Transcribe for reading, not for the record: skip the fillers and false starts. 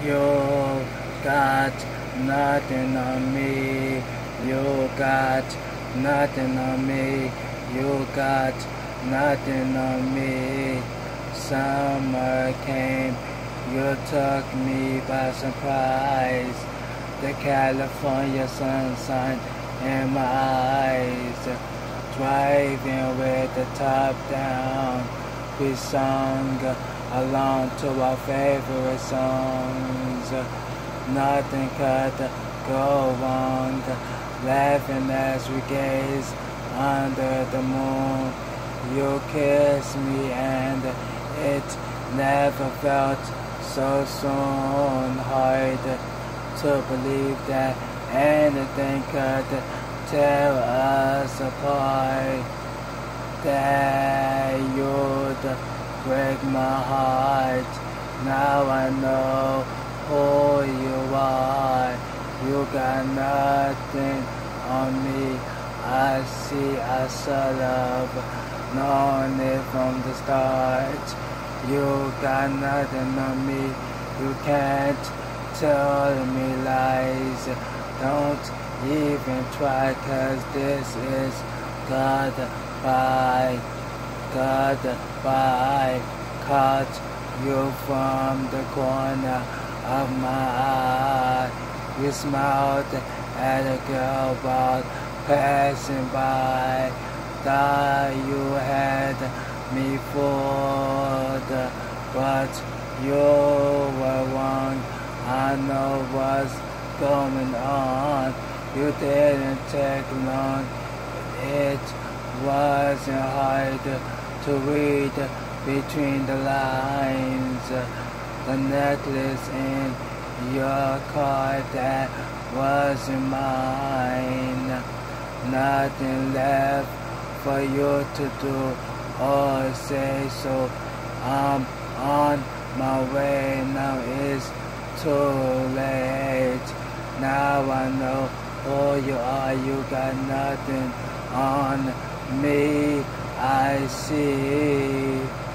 You got nothing on me. You got nothing on me. You got nothing on me. Summer came, you took me by surprise. The California sunshine in my eyes. Driving with the top down, we sung along to our favorite songs. Nothing could go wrong, laughing as we gaze under the moon. You kissed me and it never felt so soon. Hard to believe that anything could tear us apart, that you'd break my heart. Now I know who you are. You got nothing on me. I see I should have known it from the start. You got nothing on me. You can't tell me lies. Don't even try, 'cause this is goodbye. Goodbye. Caught you from the corner of my eye. You smiled at a girl while passing by. Thought you had me fooled, but you were wrong. I know what's going on. You didn't take long. It wasn't hard to read between the lines. The necklace in your car that wasn't mine. Nothing left for you to do or say, so I'm on my way. Now it's too late. Now I know who you are. You got nothing on me. I see.